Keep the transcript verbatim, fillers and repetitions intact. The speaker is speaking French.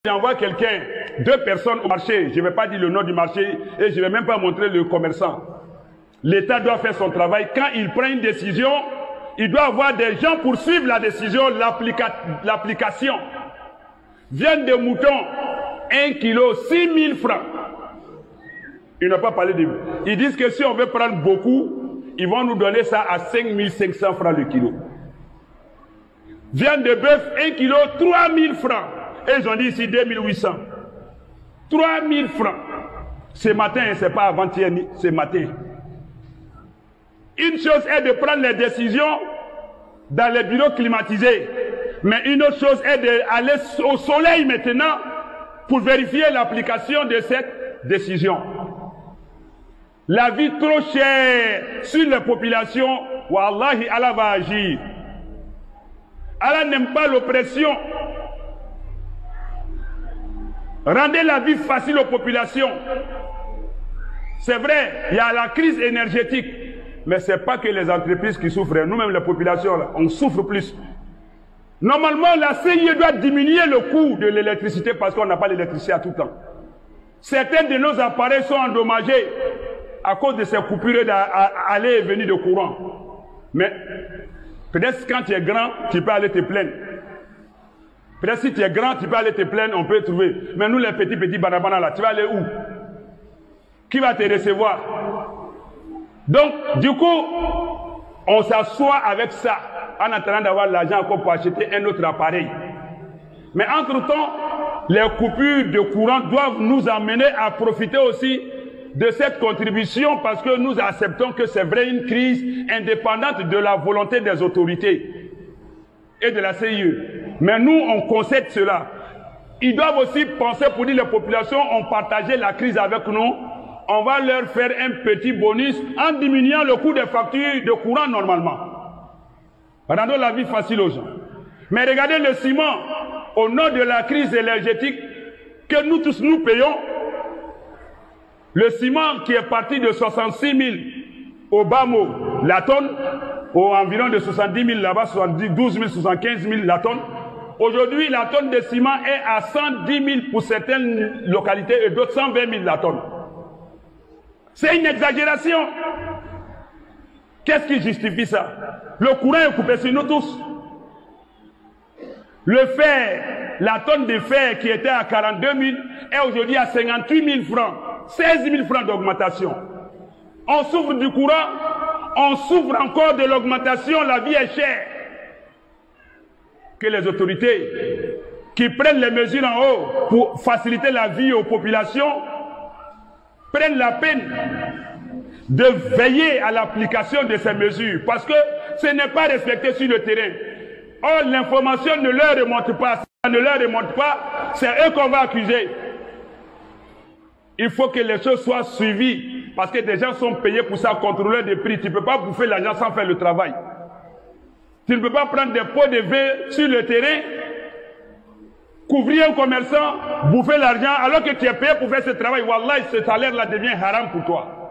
J'envoie quelqu'un, deux personnes au marché, je ne vais pas dire le nom du marché et je ne vais même pas montrer le commerçant. L'État doit faire son travail. Quand il prend une décision, il doit avoir des gens pour suivre la décision, l'application. Viande de mouton, un kilo, six mille francs. Ils n'ont pas parlé de... Ils disent que si on veut prendre beaucoup, ils vont nous donner ça à cinq mille cinq cents francs le kilo. Viande de bœuf, un kilo, trois mille francs. Et ils ont dit ici deux mille huit cents. trois mille francs. Ce matin, ce n'est pas avant-hier, ce matin. Une chose est de prendre les décisions dans les bureaux climatisés. Mais une autre chose est d'aller au soleil maintenant pour vérifier l'application de cette décision. La vie trop chère sur les populations, wallahi, Allah va agir. Allah n'aime pas l'oppression. Rendez la vie facile aux populations. C'est vrai, il y a la crise énergétique. Mais ce n'est pas que les entreprises qui souffrent. Nous-mêmes, les populations, là, on souffre plus. Normalement, la C I E doit diminuer le coût de l'électricité parce qu'on n'a pas l'électricité à tout temps. Certains de nos appareils sont endommagés à cause de ces coupures d'aller et venir de courant. Mais peut-être quand tu es grand, tu peux aller te plaindre. Peut-être si tu es grand, tu peux aller te plaindre, on peut trouver. Mais nous, les petits, petits banabana là, tu vas aller où? Qui va te recevoir? Donc, du coup, on s'assoit avec ça, en attendant d'avoir l'argent encore pour acheter un autre appareil. Mais entre-temps, les coupures de courant doivent nous amener à profiter aussi de cette contribution parce que nous acceptons que c'est vrai une crise indépendante de la volonté des autorités et de la C I E. Mais nous, on concède cela. Ils doivent aussi penser pour dire les populations ont partagé la crise avec nous. On va leur faire un petit bonus en diminuant le coût des factures de courant normalement. Rendons la vie facile aux gens. Mais regardez le ciment, au nom de la crise énergétique que nous tous nous payons, le ciment qui est parti de soixante-six mille au bas mot la tonne, au environ de soixante-dix mille là-bas, soixante-douze mille, soixante-quinze mille la tonne. Aujourd'hui, la tonne de ciment est à cent dix mille pour certaines localités et d'autres cent vingt mille la tonne. C'est une exagération. Qu'est-ce qui justifie ça? Le courant est coupé sur nous tous. Le fer, la tonne de fer qui était à quarante-deux mille est aujourd'hui à cinquante-huit mille francs. seize mille francs d'augmentation. On souffre du courant, on souffre encore de l'augmentation, la vie est chère. Que les autorités qui prennent les mesures en haut pour faciliter la vie aux populations prennent la peine de veiller à l'application de ces mesures parce que ce n'est pas respecté sur le terrain. Or, l'information ne leur remonte pas. Si ça ne leur remonte pas, c'est eux qu'on va accuser. Il faut que les choses soient suivies parce que des gens sont payés pour ça, contrôler des prix. Tu ne peux pas bouffer l'argent sans faire le travail. Tu ne peux pas prendre des pots de vin sur le terrain, couvrir un commerçant, bouffer l'argent alors que tu es payé pour faire ce travail. Wallah, ce salaire-là devient haram pour toi.